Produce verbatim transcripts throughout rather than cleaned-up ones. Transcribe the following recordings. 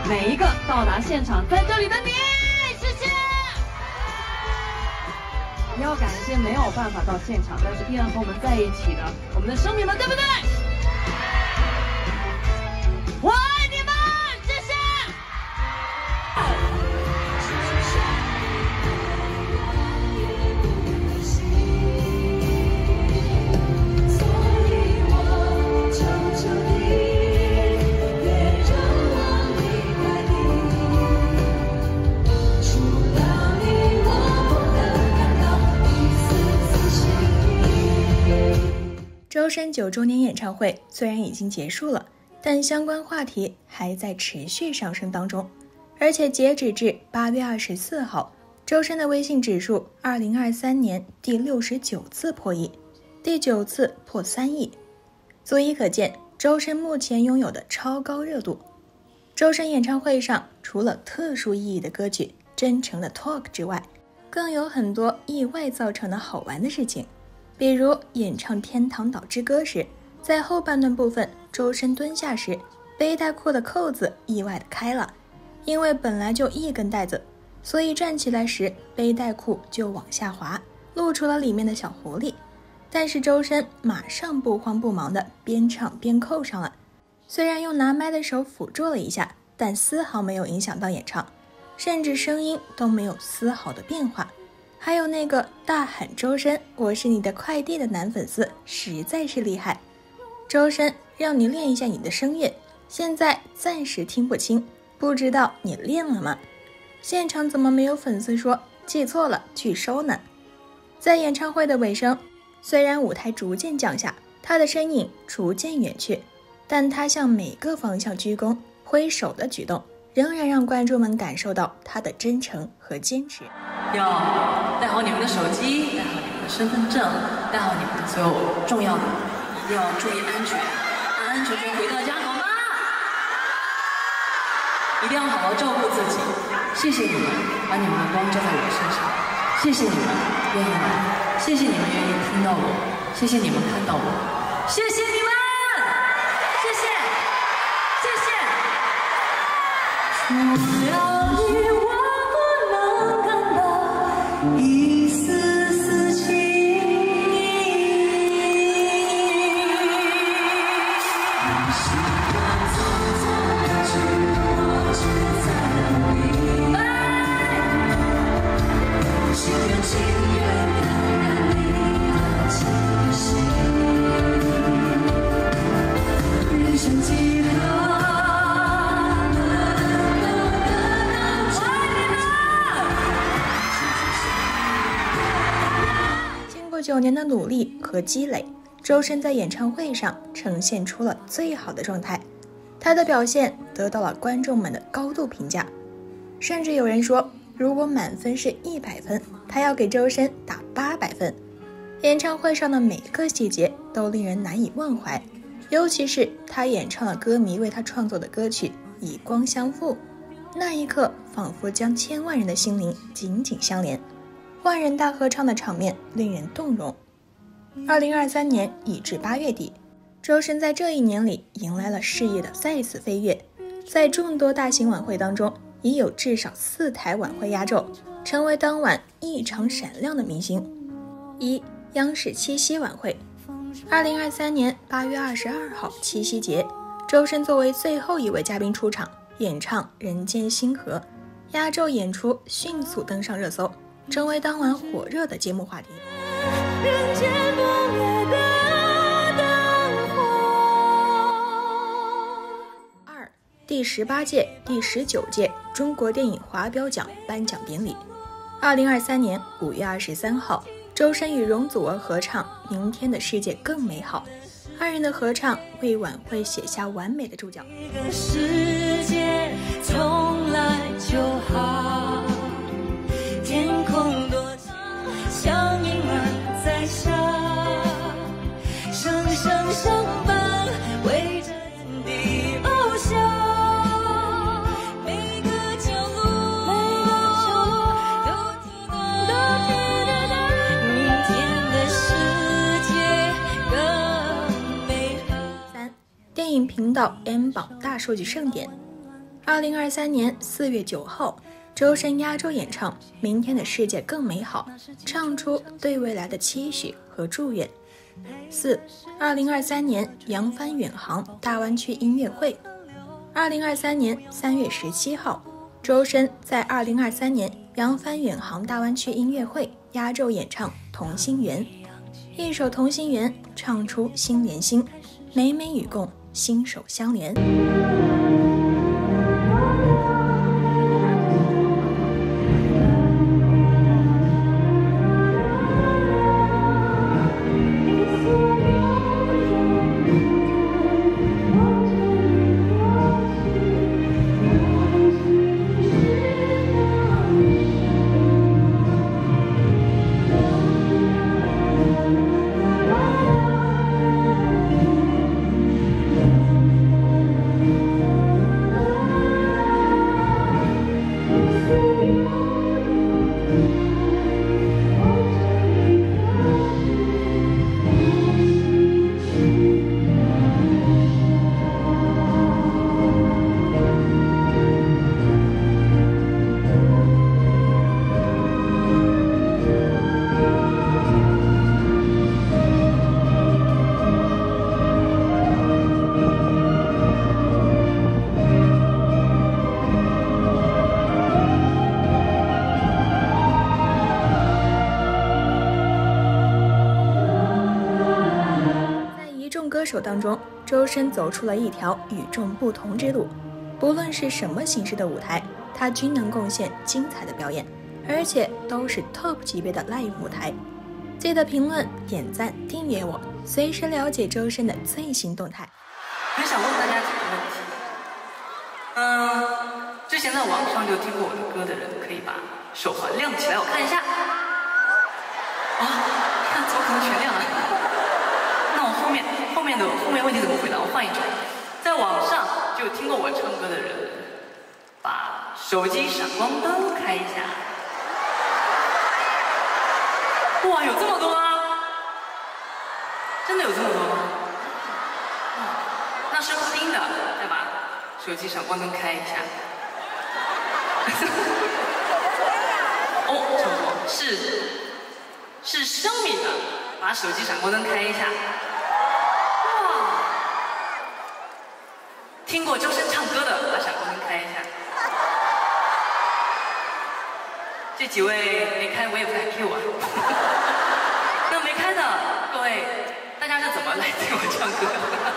每一个到达现场在这里的你，谢谢。也要感谢没有办法到现场，但是依然和我们在一起的我们的生命们，对不对？我爱你们，谢谢。 周深九周年演唱会虽然已经结束了，但相关话题还在持续上升当中。而且截止至八月二十四号，周深的微信指数二零二三年第六十九次破亿，第九次破三亿，足以可见周深目前拥有的超高热度。周深演唱会上除了特殊意义的歌曲、真诚的 talk 之外，更有很多意外造成的好玩的事情。比如演唱《天堂岛之歌》时，在后半段部分周深蹲下时，背带裤的扣子意外的开了，因为本来就一根带子，所以站起来时背带裤就往下滑，露出了里面的小狐狸。但是周深马上不慌不忙的边唱边扣上了，虽然用拿麦的手辅助了一下，但丝毫没有影响到演唱，甚至声音都没有丝毫的变化。还有那个大喊周深我是你的快递的男粉丝实在是厉害。周深，让你练一下你的声乐，现在暂时听不清，不知道你练了吗？现场怎么没有粉丝说记错了去收呢？在演唱会的尾声，虽然舞台逐渐降下，他的身影逐渐远去，但他向每个方向鞠躬挥手的举动仍然让观众们感受到他的真诚和坚持。 要带好你们的手机，带好你们的身份证，带好你们的所有重要的，一定要注意安全，安安全全回到家，好吗？一定要好好照顾自己。谢谢你们，把你们的光照在我身上。谢谢你们愿意来，谢谢你们愿意听到我，谢谢你们看到我，谢谢你们，谢谢，谢谢。除了你，我不能感到一丝丝情意。时光匆匆的去，我只在明白，心甘情愿感染你的气息。人生几何？ 九年的努力和积累，周深在演唱会上呈现出了最好的状态，他的表现得到了观众们的高度评价，甚至有人说，如果满分是一百分，他要给周深打八百分。演唱会上的每个细节都令人难以忘怀，尤其是他演唱了歌迷为他创作的歌曲《以光相负》，那一刻仿佛将千万人的心灵紧紧相连。万人大合唱的场面令人动容。二零二三年已至八月底，周深在这一年里迎来了事业的再次飞跃，在众多大型晚会当中，已有至少四台晚会压轴，成为当晚异常闪亮的明星。一、央视七夕晚会。二零二三年八月二十二号七夕节，周深作为最后一位嘉宾出场，演唱《人间星河》，压轴演出迅速登上热搜，成为当晚火热的节目话题。人间不灭的灯火。二、第十八届、第十九届中国电影华表奖颁奖典礼。二零二三年五月二十三号，周深与容祖儿合唱《明天的世界更美好》，二人的合唱为晚会写下完美的注脚。 这个世界从来就好，天空多长，像阴霾在下，生生相伴，围着天地翱翔，每个角落，每个角落都替代明天的世界更美好。 三、电影频道 M 榜大数据盛典。 二零二三年四月九号，周深压轴演唱《明天的世界更美好》，唱出对未来的期许和祝愿。四、二零二三年扬帆远航大湾区音乐会。二零二三年三月十七号，周深在二零二三年扬帆远航大湾区音乐会压轴演唱《同心圆》，一首《同心圆》唱出心连心，美美与共，心手相连。歌手当中，周深走出了一条与众不同之路，不论是什么形式的舞台，他均能贡献精彩的表演，而且都是 top 级别的 live 舞台。记得评论、点赞、订阅我，随时了解周深的最新动态。 很想问大家几个问题。嗯、呃，之前在网上就听过我的歌的人，可以把手环亮起来，我看一下。啊，看怎么可能全亮啊？那我后面后面的后面问题怎么回答？我换一种。在网上就听过我唱歌的人，把手机闪光灯开一下。哇，有这么多吗？真的有这么多吗？哇，那是录音的，再把手机闪光灯开一下。哦，差不多是是声明的，把手机闪光灯开一下。哇，听过周深唱歌的，把闪光灯开一下。这几位没开，我也不敢 Q 啊。那没开的各位，大家是怎么来听我唱歌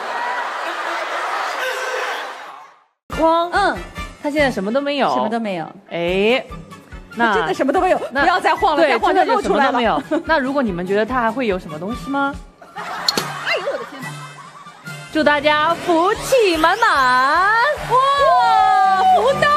的？光，嗯，他现在什么都没有， 什么都没有。 哎，那真的什么都没有，不要再晃了， 对， 再晃就露出来了。 没有。那如果你们觉得他还会有什么东西吗？ 哎呦我的天哪！ 祝大家福气满满！ 哇，福到！